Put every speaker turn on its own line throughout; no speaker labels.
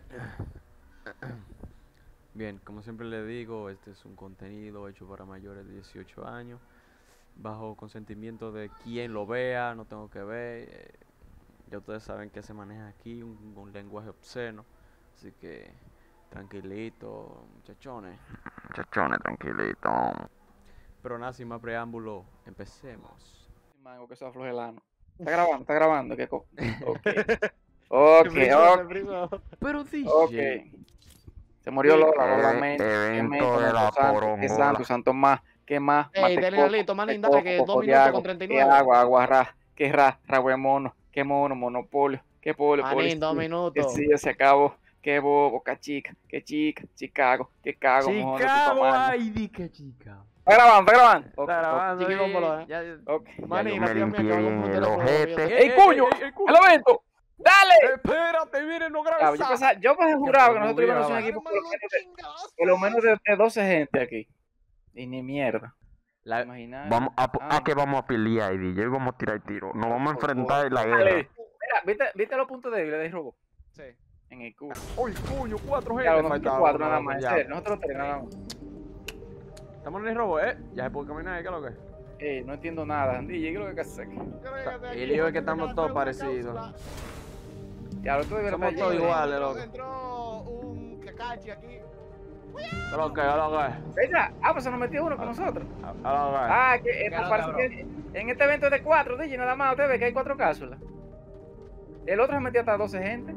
Bien, como siempre le digo, este es un contenido hecho para mayores de 18 años, bajo consentimiento de quien lo vea, no tengo que ver. Ya ustedes saben que se maneja aquí un lenguaje obsceno, así que tranquilito, muchachones.
Chachones, tranquilito.
Pero nada, sin más preámbulo, empecemos.
Mango, que se afloje el ano. Está grabando, ¿qué co? Ok. Ok.
Pero
Ok.
DJ,
Se murió Lola, Lola Men.
Evento de la
Qué
corongola.
santo más, qué más.
Ey,
Mate
dale,
coco,
Lalito, manín,
mate
dale,
coco,
que 2
coco de
minutos con
agua,
39.
qué agua, qué ragüe mono, qué mono, monopolio, qué polio,
Manín, 2
Que
minutos.
sí, ya se acabó. Qué bobo, qué chica, Chicago, qué cago, mojón de tu
Chicago,
tamaño.
ay, di que chica.
Está grabando. Ok,
Está grabando
Chiqui,
ahí,
cómpolo,
ya-
ok.
Manín,
yo
la
me
tía mía que
limpié
va a
bien
un
el
punto de
ojete.
fuego.
¡Ey, cuño! ¡El evento! ¡Dale!
Espérate, miren, no
Ya,
grabes.
yo pensé jurado que
pero
nosotros íbamos a ser un
movía,
equipo por lo menos de 12 gente aquí. Y ni mierda.
La-
Imaginar.
Vamos a que vamos a pelear, DJ, vamos a tirar tiro. Nos vamos a enfrentar en la guerra.
Dale. Mira, ¿viste los puntos débiles de Robo?
Sí.
En el cubo.
¡Uy, coño! 4
Claro,
gente.
nosotros 4 nada más. En serio, nosotros 3 nada más.
Estamos en el robo, Ya se puede caminar, ¿qué es lo que?
No entiendo nada. DJ, ¿qué es lo que hay que hacer?
Y el lío es que estamos todos parecidos.
Ya, lo tuve que
Somos todos iguales, loco.
Entró un Kakashi aquí.
¿Qué es lo que? ¿Qué es lo que?
¿Verdad? Pues se nos metió uno con nosotros.
¿Qué es lo que?
Que parece que en este evento es de 4, DJ, nada más. Usted ve que hay 4 cápsulas. El otro se metió hasta 12 gente.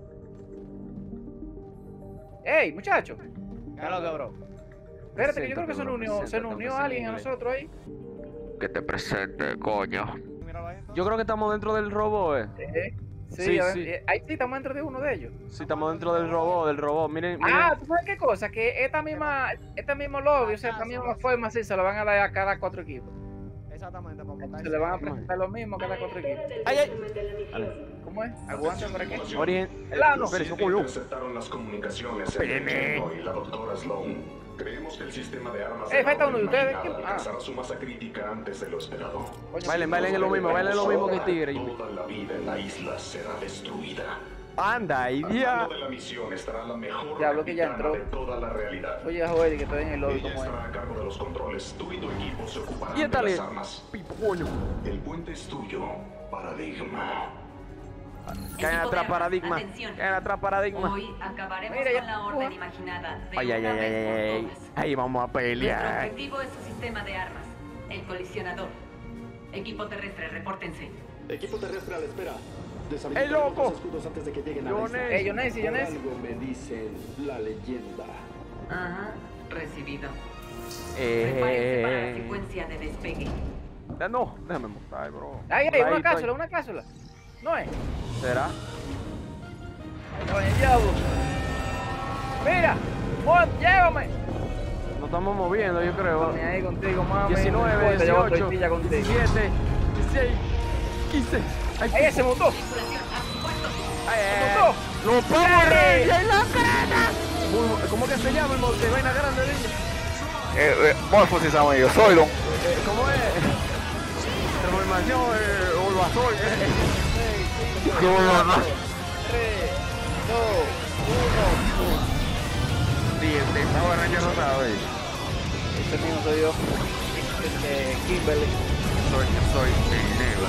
¡Ey, muchachos!
¿Qué es lo que, bro?
Espérate, que yo creo que se nos unió alguien a nosotros ahí.
Que te presente, coño.
Míralo ahí.
Yo creo que estamos dentro del robot,
Sí,
Sí,
a ver,
sí.
ahí sí estamos dentro de uno de ellos.
Sí, estamos dentro del robot, miren.
¿Tú sabes qué cosa? Que esta mismo lobby, o sea, esta misma forma, sí, se lo van a dar a cada 4 equipos.
Exactamente, para montar.
Se le van a presentar lo mismo a cada 4 equipos.
¡Ay!
¿Cómo es? Aguanta por aquí.
Origen.
El ano.
Espera, eso
Siete
coño.
interceptaron las comunicaciones entre Keno y la doctora Sloan. Creemos que el sistema de armas
falta uno de ustedes.
imaginada alcanzará su masa crítica antes de lo esperado.
Coño,
Bailen,
sí.
bailen lo mismo que el tigre.
Toda la vida en la isla será destruida.
Anda,
Al
idiota.
mando de la misión estará la mejor
Ya, lo que ya
capitana
entró.
de toda la realidad.
Oye, joder, que estoy en el lobby
Ella
como es.
estará a cargo de los controles. Tú y tu equipo se ocuparán
Y
de
esta
las
le.
armas.
Pipo, coño.
El puente es tuyo, Paradigma.
Caen atrás, paradigma. Caen atrás, paradigma.
Hoy acabaremos
Mira, ya-
con la orden imaginada de
Ay, ay,
una
ay,
vez
ay,
por
ay.
todas.
Ahí vamos a
Nuestro
pelear.
objetivo es su sistema de armas, el colisionador. Equipo terrestre, repórtense.
Equipo terrestre a la espera.
¡Ey, loco!
Los escudos antes de que lleguen a la isla.
Jones.
Yonesi.
Por algo me dicen la leyenda.
Ajá, recibido. Prepárense para la
Eh.
secuencia de despegue.
No, déjame mostrar, bro.
Ahí,
Ahí
una
estoy.
cápsula. No es.
¿Será?
Oye, diablo. Mira, llévame.
Nos estamos moviendo, yo creo.
Dame ahí contigo, mami.
19,
No importa, yo
18,
estoy contigo.
17, 16, 15. ¡Ay,
Ahí se montó.
Tripulación, a sus puestos.
Se montó.
¡Los pobres! ¡Y la cara! ¿Cómo que se llama el monte? Vaina grande, niño.
Morfosis, amigo. Soy don.
¿Cómo es? Transformación, Olvasol.
3, 2, 1.
Diente, esta hora ya no sabe.
Este mismo soy yo. Kimberly.
Soy el negro.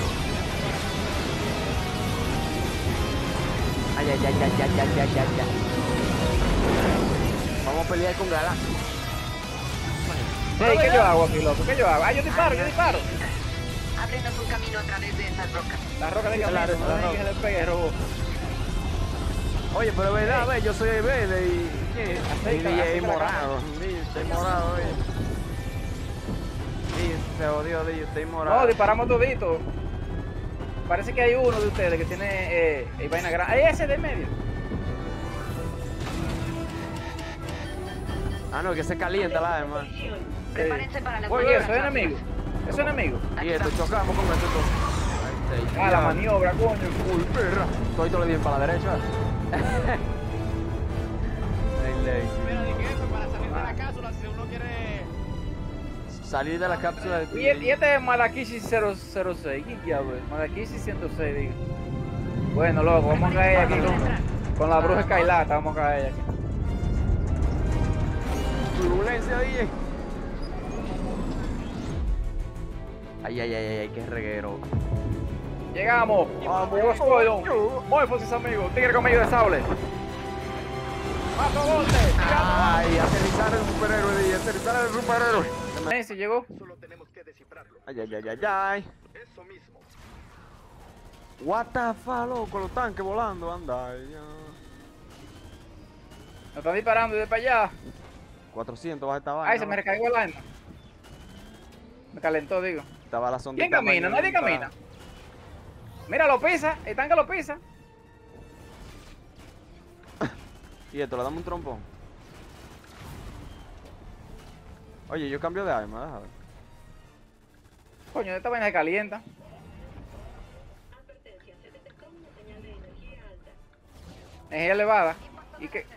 Ay, ay, ay, ay, ay, ay, ay, ay, ay. Vamos a pelear con Galá.
Hey, ¿qué yo hago aquí, loco? ¿Qué yo hago? Yo disparo.
Ábrenos un camino a través de esas rocas.
La roca de camino,
La
no dejen que se le pegue el robot.
Oye, pero es verdad, ve, yo soy verde y
Aceita la
morado. Sí, estoy morado, Sí, se odió, estoy morado.
No, disparamos todito. Parece que hay uno de ustedes que tiene vaina grande. Ahí ese de medio.
Ah, no, que se calienta la arma.
Prepárense para la
Oye, eso es enemigo. Eso es enemigo.
Y esto, chocamos con esto todo. Ahí está.
Ah, la maniobra, coño.
Uy, perra. Todito le di para la derecha.
Mira, ¿de qué? Pues para salir de la cápsula, si uno quiere.
Salir de la cápsula de
Y este es Malakishi 006. ¿Qué diablo es? Malakishi 106, digo. Bueno, loco, vamos a caer aquí. Con la bruja escarlata vamos a caer aquí.
Turbulencia, DJ. Ay, ay, ay, ay, qué reguero.
Llegamos. Vamos, Squadron. Morphosis, amigos. Tigre con medio de sable. ¡Paso bote!
Ay, aterrizar el superhéroe, DJ, aterrizar el superhéroe.
Nancy llegó.
Solo tenemos que descifrarlo.
Ay, ay, ay, ay, ay.
Eso mismo.
What the fuck, loco, los tanques volando, anda. Ya.
Nos están disparando de para allá.
400 baja esta vaina.
Ay, se me recargó el arma. Me calentó, digo.
Estaba la sonda.
¿Quién camina? Nadie camina. Mira, lo pisa. El tanque lo pisa.
Y esto, le damos un trompón. Oye, yo cambio de arma, déjame ver.
Coño, esta vaina se calienta. Energía elevada. ¿Y qué?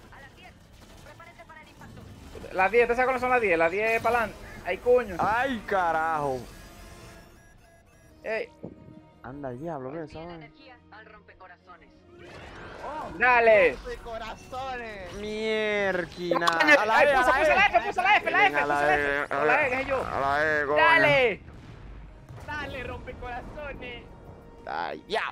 Las 10, ¿te sabes cuáles son las 10? Las 10 para adelante. Ay, coño.
Ay, carajo.
Ey,
Anda, el diablo, ¿qué es esa vaina?
energía al rompecorazones.
dale.
corazones.
Mierquina.
Oye,
A la
ay,
E, a
puso
la
la
E.
F, puso la F, la F,
Venga,
puso la F. A la E, que es yo.
A la E, coño.
Dale.
Dale, rompecorazones.
Ay, ya.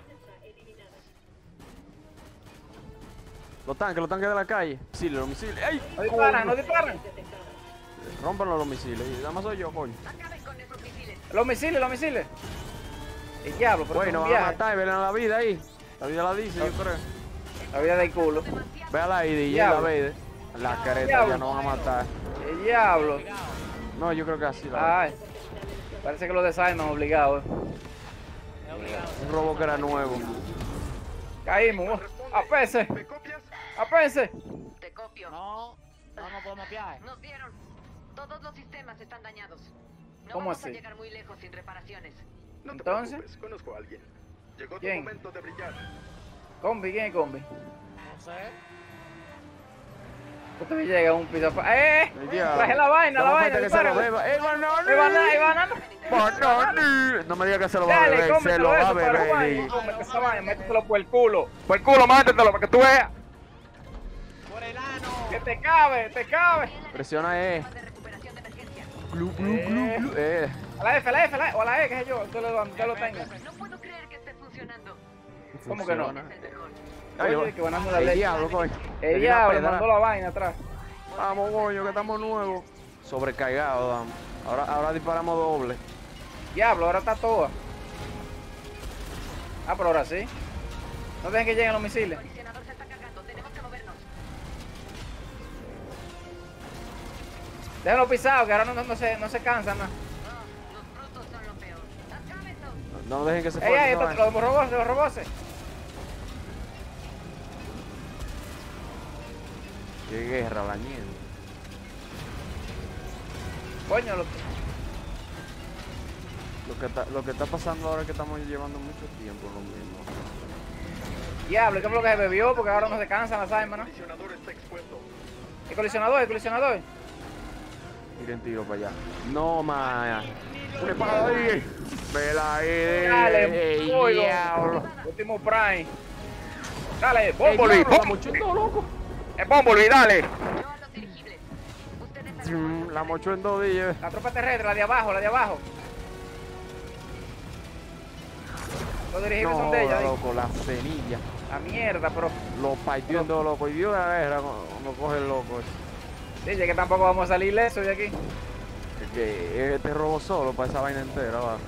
Los tanques de la calle. Misiles, los misiles. ¡Ey!
No disparan, no disparan.
Rómpanlo los misiles. Y nada más soy yo, coño.
Acaben con esos misiles.
Los misiles, los misiles. El diablo, pero
Bueno,
es un
van a
viaje.
matar y ven a la vida ahí. La vida la dice, yo creo.
La vida del culo.
Véala ahí, DJ,
Diablo.
la ve. La careta
Diablo.
ya no van a matar.
El diablo.
No, yo creo que así la
Ay. Parece que los desarman obligados.
Un robo que era nuevo.
Caímos. Apese.
¿Me copias?
Apese.
Te copio.
No podemos viajar.
Nos dieron. Todos los sistemas están dañados. No
¿Cómo
vamos
así?
a llegar muy lejos sin reparaciones.
No te
Entonces.
preocupes, conozco a alguien. Llegó tu
¿Quién?
momento de brillar.
Combi, ¿quién es combi?
No sé.
Usted me llega un piso. ¡Eh!
El diablo.
Traje la vaina, la
Dame
vaina.
falta que se lo
dispárale.
beba. ¡Eh, banana!
¡Eh, banana!
¡Banana! No me diga que se lo va a
Dale,
beber. Se
cómetelo
lo va a
eso, para
beber.
Juan.
DJ.
Cómete esa vaina, métetelo por el culo. Por el culo, métetelo para que tú veas.
Por el ano.
Que te cabe, te cabe.
Presiona E.
De recuperación de emergencia.
Glu, glu, glu, glu.
A la F, a la F, a la E, o a la E, que sé yo. Usted lo tenga.
No puedo creer que esté funcionando.
¿Cómo que no?
Funciona.
Es el mejor.
Ay,
Oye, que ganando la
el
ley.
diablo, coño.
El
Tenía
diablo
pedra.
mandó la vaina atrás.
Vamos, coño, que estamos nuevos. Sobrecargados, vamos. Ahora disparamos doble.
Diablo, ahora está toda. Ah, pero ahora sí. No dejen que lleguen los misiles.
El colisionador se está cargando. Tenemos que movernos.
Déjenlo pisado, que ahora no se cansan. ¿No?
Los brutos son lo peor. Acaben eso.
No dejen que se
Ey, ey,
fuercen.
los robots.
Qué guerra, la mierda.
Coño,
Lo que está pasando ahora es que estamos llevando mucho tiempo lo mismo.
diablo, ¿qué fue lo que se bebió? Porque ahora no se cansan las armas,
El
¿no?
colisionador está expuesto.
El colisionador.
Tiren tiro para allá. No, man. Prepara ahí. Vela ahí.
Dale,
ey,
fuego.
diablo.
Último Prime. Dale,
Ey,
Bumblebee,
diablo, la mochó, loco.
Bumblebee, dale.
Yo a los dirigibles. Ustedes saben.
La mochó en 2 días.
La tropa terrestre, la de abajo. Los dirigibles
No,
son de ella,
loco, la semilla.
la mierda, pero
Lo partió en 2, loco. Y dio la guerra cuando coge el loco ese.
dice que tampoco vamos a salir lesos de aquí.
Es que este robo solo para esa vaina entera, va.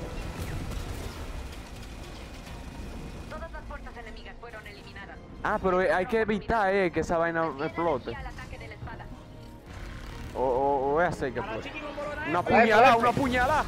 Todas las fuerzas enemigas fueron eliminadas.
Ah, pero hay que evitar que esa vaina explote.
Al ataque de la espada.
O es así que
Ahora
explote.
chiqui, vamos a lograr
Una
esto.
puñalada,
F.
una puñalada.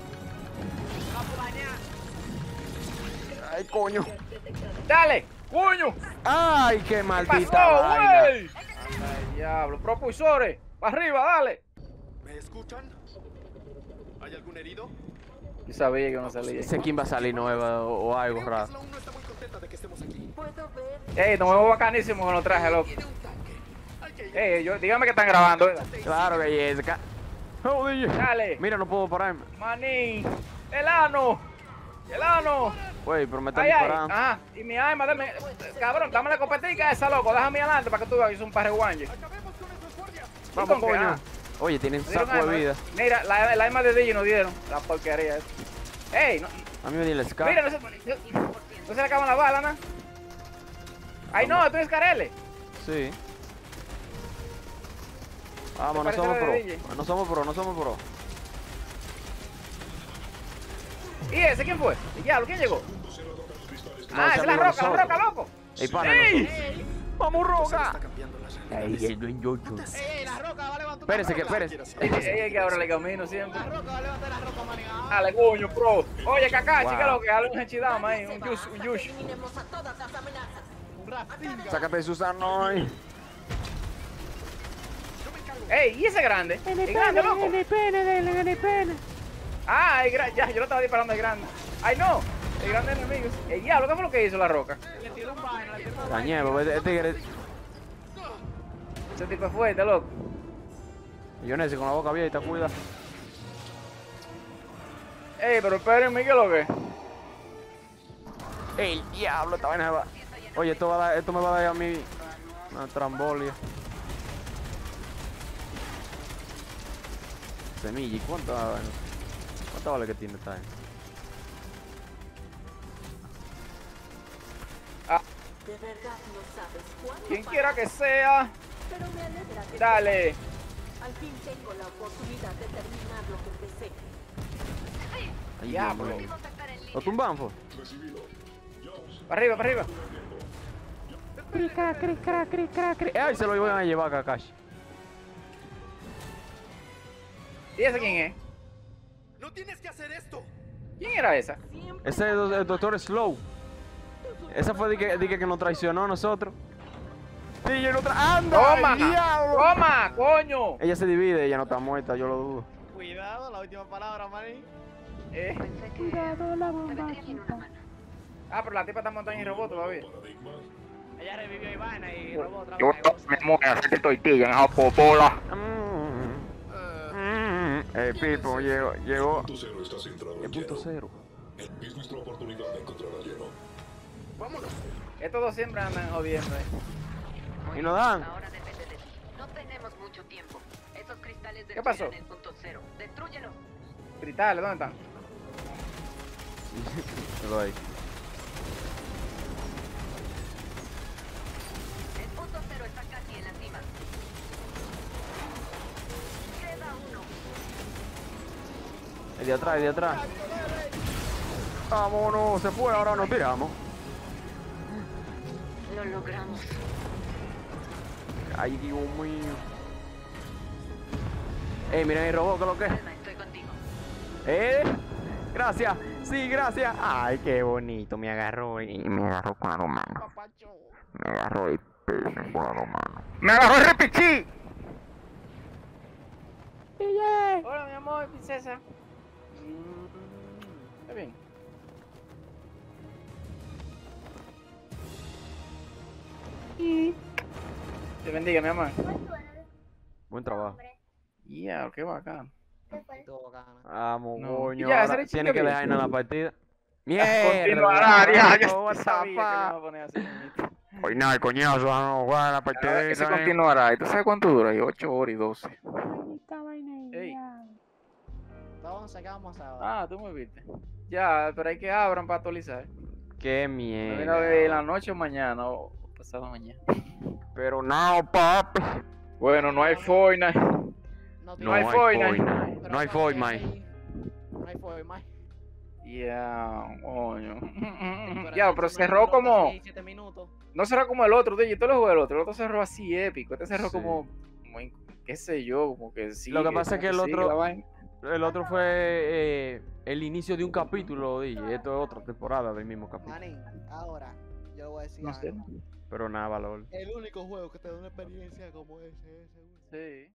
Ay, coño.
Dale, coño.
Ay, qué
¿Qué
maldita
pasó,
vaina.
güey? Ay, diablo, propulsores. Para arriba, dale.
¿Me escuchan? ¿Hay algún herido?
Yo sabía que no salía.
Sé quién va a salir nueva o algo
Creo que
raro.
Sloan no está muy contenta de que estemos aquí.
Ey, nos vemos bacanísimo con los trajes, loco.
Tiene un tanque. Hay que ir.
Dígame que están grabando.
Claro que Jessica. Joder.
Dale.
Mira, no puedo pararme.
Manín. El ano.
Güey, pero me están
Ay, ay,
disparando.
ajá. Y mi arma, dame. Cabrón, dame la escopetica esa, loco. Déjame adelante para que tú veas que es un parreguanje.
Vamos,
con qué?
coño.
Ah.
Oye, tienen
Me dieron
saco de
arma,
vida.
Mira, la arma de DJ nos dieron. La porquería esa. Ey, no,
A mí me dio el scar.
mira, no se le acaban las balas, ¿no? Ay, no, tú eres Carele.
Sí. Vamos, no
parece
somos
la de
pro.
DJ?
No somos pro, no somos pro.
¿Y ese quién fue? El diablo, ¿quién llegó?
No,
Ah,
ese
esa es la
amigo de
roca,
nosotros.
loco.
Ey, pana,
¡Ey!
nosotros. ¡Vamos, roca!
Está cambiando las
Ey,
realidades.
el buen yocho.
Ey, la roca va a levantar.
Espérese, que espérese.
Ey, que ahora le camino siempre.
La roca va a levantar la roca, manín.
Dale, coño, pro. Oye, Kaká,
Wow.
chica, lo que dale un hechidama ahí, un yush.
Eliminemos a todas las amenazas.
Un rafting.
Sácate de Susano hoy.
Ey, ¿y ese grande? ¿Es grande, loco? Ah, ya, yo lo estaba disparando al grande. Ay, no, el grande enemigo. El diablo, ¿qué fue lo que hizo la roca?
Le tiró un vaina, le tiró un
La nieve, este tigre.
Ese tipo es fuerte, loco.
Yo con la boca abierta, cuida.
Ey, pero espérenme, ¿qué es lo que?
El diablo, esta vaina se va. Oye, esto me va a dar a mí una trambolia. Semilla, ¿y cuánto vale que tiene esta vaina?
De verdad no sabes cuánto.
Quien quiera que sea,
Pero me alegra que
dale.
al fin tengo la oportunidad de terminar lo que empecé.
Ay,
Diablo.
Dios mío. ¿Lo tumban, fue?
Para arriba, para arriba.
Ay, se lo iban a llevar a Kakashi.
¿Y ese quién es?
¡No tienes que hacer esto!
¿Quién era esa?
Siempre
Ese es el doctor Slow. Esa fue de que nos traicionó a nosotros. Sí, yo no ¡Anda!
¡Toma!
¡Diablo!
¡Toma, coño!
Ella se divide, ella no está muerta, yo lo dudo.
Cuidado, la última palabra, manín.
Ah, pero la tipa está montada en el robot todavía.
Ella revivió a Ivana y robó otra
Yo
vez.
me voy a hacer tortilla en esa popola.
Pipo, llegó.
Punto cero está centrado en
El punto
lleno.
cero.
Es nuestra oportunidad de encontrar a lleno.
¡Vámonos!
Estos dos siempre andan jodiendo,
Y nos dan.
Ahora depende de ti. No tenemos mucho tiempo. Esos cristales
¿Qué pasó?
destruyen el punto cero. Destrúyelos.
Cristales, ¿dónde están?
Me doy.
El punto cero está casi en la cima. Queda uno.
El de atrás, el de atrás. Vámonos, se fue, ahora nos tiramos.
Lo logramos.
Ay, Dios mío. Miren el robot, ¿qué es lo que es?
Alma, estoy contigo.
Gracias, sí, gracias. Ay, qué bonito, me agarró y me agarró con la mano.
Papacho.
Me agarró el pene con la mano.
¡Me agarró el repichí! Hola, mi amor, princesa. Está bien. Te bendiga, mi amor.
Buen trabajo.
Ya, qué bacán.
Estuvo bacana.
Vamos,
No.
coño.
Ya,
Ahora
ese era
tiene que
chico
dejar en
bien.
la partida.
Continuará, ya, yo
what the
sabía que me iba a
fuck.
poner así. mismito.
Hoy nada, el coñazo, no, juega la partida.
Ese continuará. ¿Y tú sabes cuánto dura? 8 horas y 12. Ey.
Entonces, ¿qué vamos a hacer ahora?
Ah, tú me viste. Ya, pero hay que abran para actualizar.
Qué
Mira, a ver, en
mierda.
la noche o mañana o pasado mañana.
Pero no, papi.
Bueno, no hay Fortnite.
No
hay
hay
Fortnite.
Fortnite.
Pero
No hay
¿para
Fortnite.
qué? No hay Fortnite.
Ya, coño.
Pero
Ya,
eso
pero
no
cerró
duró
como.
casi 7 minutos.
No cerró como el otro, DJ. Tú lo jugué el otro. El otro cerró así épico. Este cerró
Sí.
como qué sé yo, como que sí.
Lo que pasa es que el
sigue
otro-
la vaina.
El otro fue el inicio de un capítulo, dije. Esto es otra temporada del mismo capítulo.
Manín, ahora, yo le voy a decir
No sé.
algo.
Pero nada, valor.
El único juego que te da una experiencia como ese, güey.
Sí.